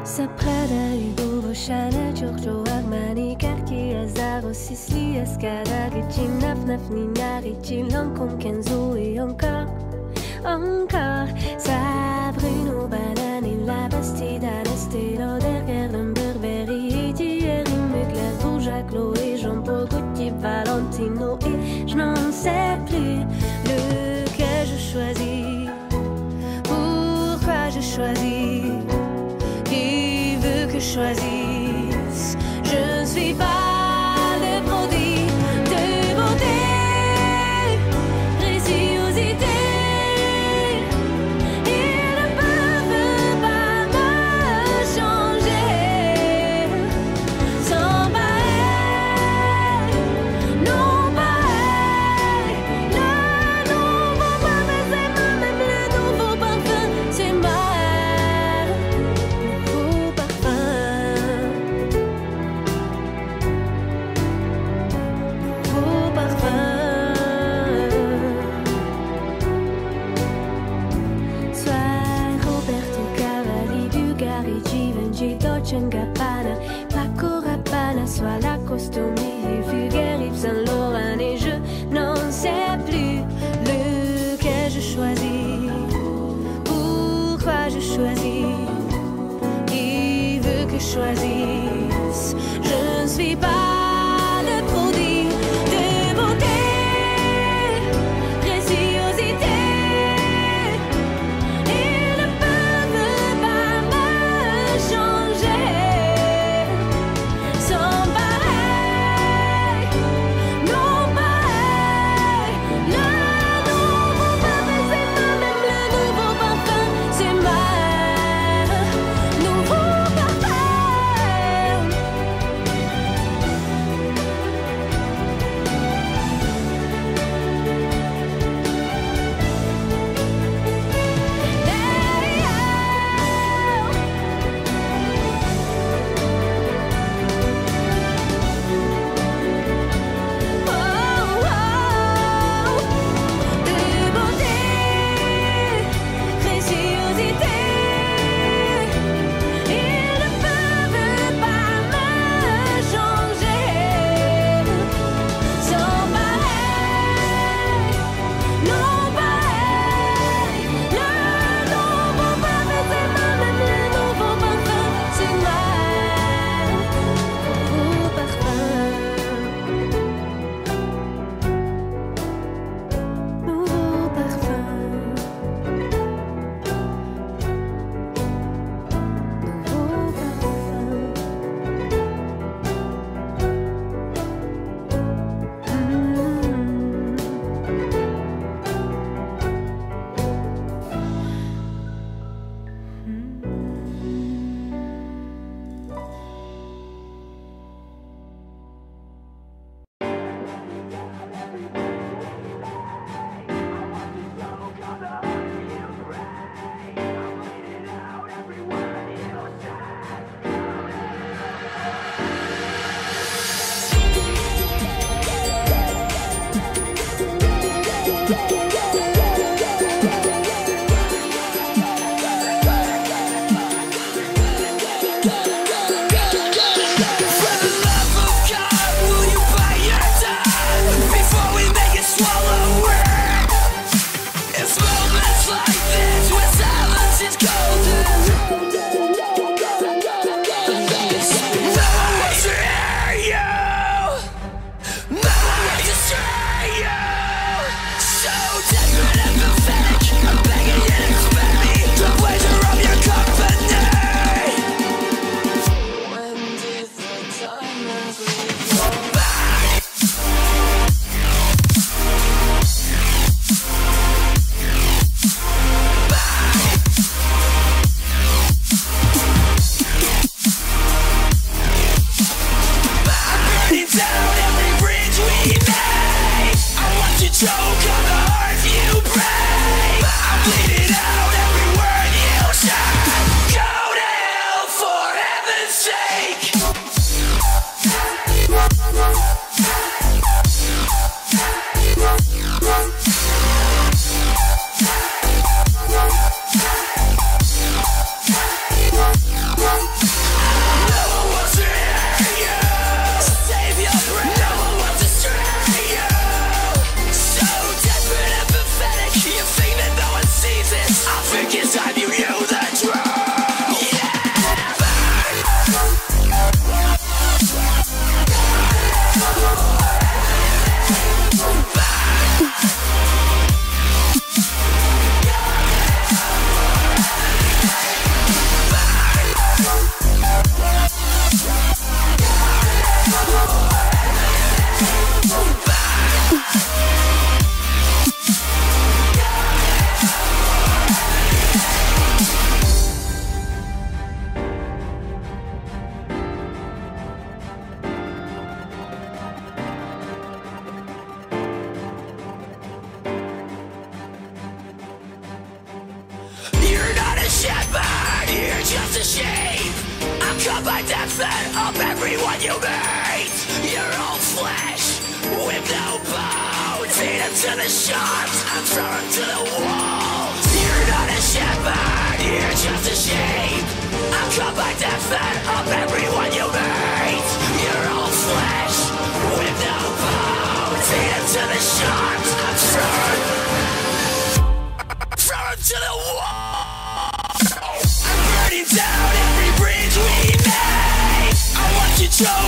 Prada, Hugo, Chanel, Giorgio, Armani, Cartier, Azzaro, Sicily, Escada, Gucci, Naf, Nina, Ricci, Lancôme, Kenzo et encore Bruno, Banane, La Bastide, Estée Lauder, Guerlain, Burberry, Thierry Mugler, Rouge à Chloé, Jean-Paul Gaultier, Valentino et je n'en sais plus lequel je choisis, pourquoi je choisis. Qui veut que je choisisse? Je ne suis pas le produit de beauté, préciosité. Il ne peut pas me changer sans pareil, non pareil. Le nouveau parfum, c'est moi, même le nouveau parfum, c'est moi. Dolce & Gabbana, Paco Rabanne, soit Lacoste, Vulgaire, Yves Saint Laurent et je n'en sais plus lequel je choisis, pourquoi je choisis, qui veut que je choisisse. Je ne suis pas le produit de beauté, préciosité. just a shape. I'm cut by death and up everyone you meet. You're all flesh with no bones. Feed them to the sharks and throw them to the wolves. You're not a shepherd, you're just a sheep. I'm cut by death and up everyone you meet. You're all flesh with no bones. Feed them to the sharks and throw them to the wolves. I'm burning down every bridge we made. I want you to